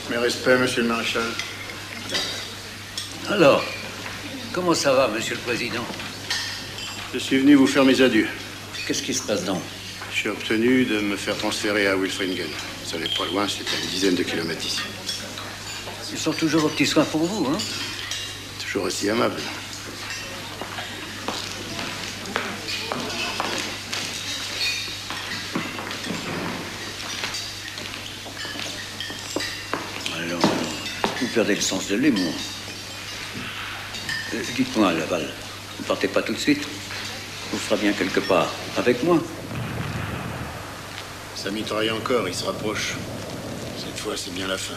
Mes respects, monsieur le maréchal. Alors, comment ça va, monsieur le président? Je suis venu vous faire mes adieux. Qu'est-ce qui se passe donc? J'ai obtenu de me faire transférer à Wilfringen. Ça n'est pas loin, c'est à une dizaine de kilomètres d'ici. Ils sont toujours aux petits soins pour vous, hein? Toujours aussi aimable. Alors, vous perdez le sens de l'humour. Dites-moi, Laval, vous partez pas tout de suite? Vous ferez bien quelque part avec moi. Ça mitraille encore, il se rapproche. Cette fois, c'est bien la fin.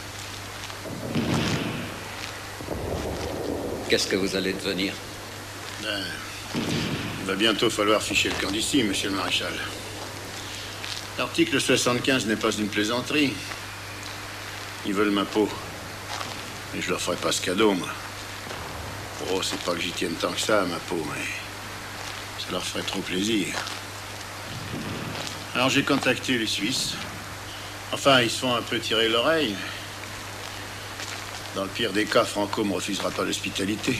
Qu'est-ce que vous allez devenir? Ben, il va bientôt falloir ficher le camp d'ici, monsieur le maréchal. L'article 75 n'est pas une plaisanterie. Ils veulent ma peau. Mais je leur ferai pas ce cadeau, moi. Oh, c'est pas que j'y tienne tant que ça, ma peau, mais ça leur ferait trop plaisir. Alors j'ai contacté les Suisses. Enfin, ils se font un peu tirer l'oreille. Dans le pire des cas, Franco me refusera pas l'hospitalité.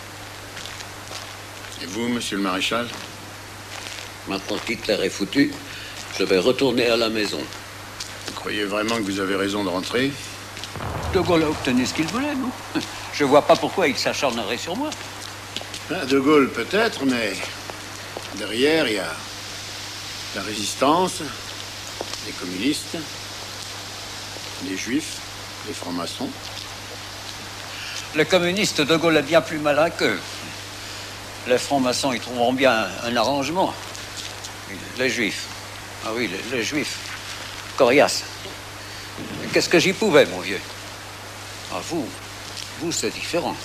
Et vous, monsieur le maréchal? Maintenant qu'Hitler est foutu, je vais retourner à la maison. Vous croyez vraiment que vous avez raison de rentrer? De Gaulle a obtenu ce qu'il voulait, non? Je vois pas pourquoi il s'acharnerait sur moi. Ah, De Gaulle, peut-être, mais derrière, il y a la résistance, les communistes, les juifs, les francs-maçons. Les communistes, De Gaulle est bien plus malin qu'eux. Les francs-maçons, ils trouveront bien un arrangement. Les juifs. Ah oui, les juifs. Coriace. Qu'est-ce que j'y pouvais, mon vieux? Ah, vous, c'est différent.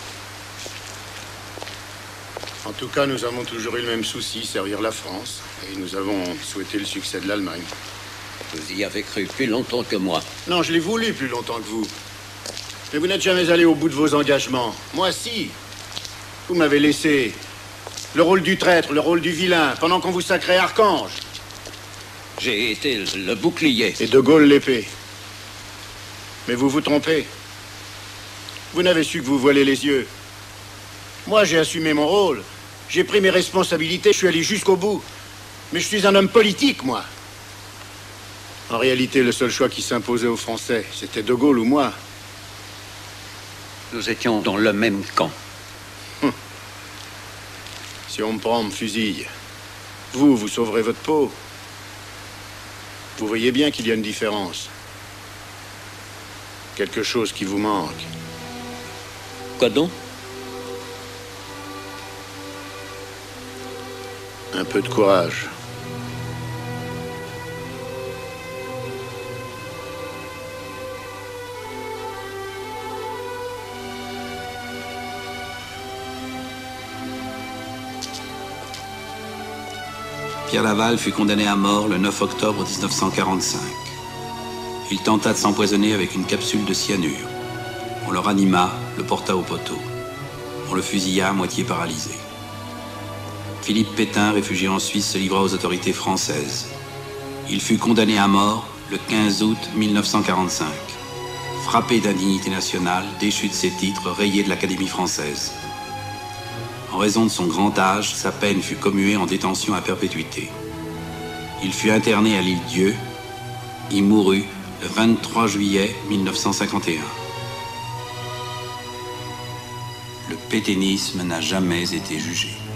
En tout cas, nous avons toujours eu le même souci, servir la France. Et nous avons souhaité le succès de l'Allemagne. Vous y avez cru plus longtemps que moi. Non, je l'ai voulu plus longtemps que vous. Mais vous n'êtes jamais allé au bout de vos engagements. Moi, si. Vous m'avez laissé le rôle du traître, le rôle du vilain, pendant qu'on vous sacrait archange. J'ai été le bouclier. Et De Gaulle l'épée. Mais vous vous trompez. Vous n'avez su que vous voilez les yeux. Moi, j'ai assumé mon rôle. J'ai pris mes responsabilités, je suis allé jusqu'au bout. Mais je suis un homme politique, moi. En réalité, le seul choix qui s'imposait aux Français, c'était De Gaulle ou moi. Nous étions dans le même camp. Si on me prend, on me fusille. Vous sauverez votre peau. Vous voyez bien qu'il y a une différence. Quelque chose qui vous manque. Quoi donc? Un peu de courage. Pierre Laval fut condamné à mort le 9 octobre 1945. Il tenta de s'empoisonner avec une capsule de cyanure. On le ranima, le porta au poteau. On le fusilla à moitié paralysé. Philippe Pétain, réfugié en Suisse, se livra aux autorités françaises. Il fut condamné à mort le 15 août 1945. Frappé d'indignité nationale, déchu de ses titres, rayé de l'Académie française. En raison de son grand âge, sa peine fut commuée en détention à perpétuité. Il fut interné à l'Île-Dieu. Il mourut le 23 juillet 1951. Le pétainisme n'a jamais été jugé.